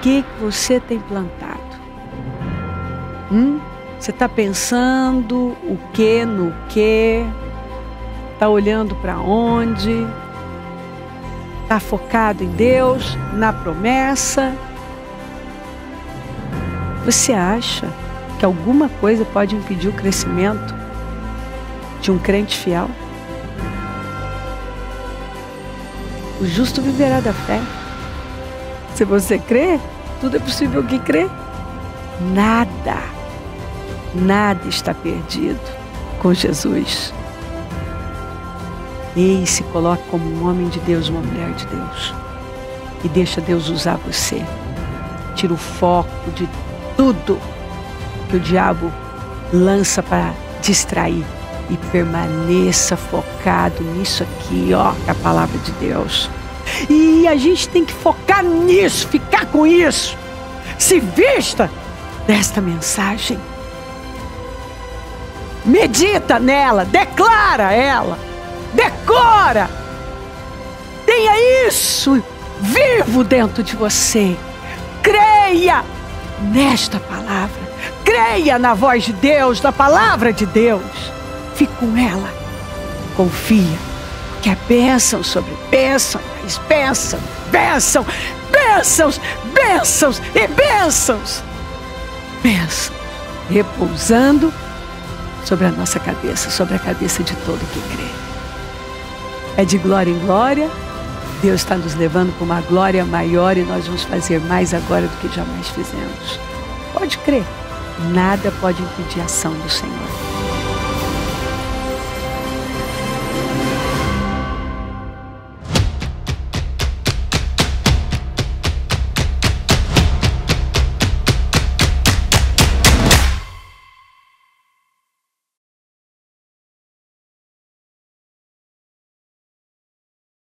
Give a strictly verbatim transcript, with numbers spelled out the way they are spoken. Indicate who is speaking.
Speaker 1: que você tem plantado? Hum? Você está pensando o que no que? Está olhando para onde? Está focado em Deus, na promessa? Você acha que alguma coisa pode impedir o crescimento de um crente fiel? O justo viverá da fé. Se você crê, tudo é possível que crê. Nada, nada está perdido com Jesus. Ei, se coloque como um homem de Deus, uma mulher de Deus. E deixa Deus usar você. Tira o foco de tudo que o diabo lança para distrair. E permaneça focado nisso aqui, ó, que é a palavra de Deus. E a gente tem que focar nisso, ficar com isso. Se vista desta mensagem. Medita nela, declara ela, decora. Tenha isso vivo dentro de você. Creia nesta palavra. Creia na voz de Deus, na palavra de Deus. Fique com ela. Confia. Porque é bênção sobre bênção, mais bênção, bênção, bênçãos, bênçãos e bênçãos. Bênçãos repousando sobre a nossa cabeça, sobre a cabeça de todo que crê. É de glória em glória. Deus está nos levando para uma glória maior e nós vamos fazer mais agora do que jamais fizemos. Pode crer. Nada pode impedir a ação do Senhor.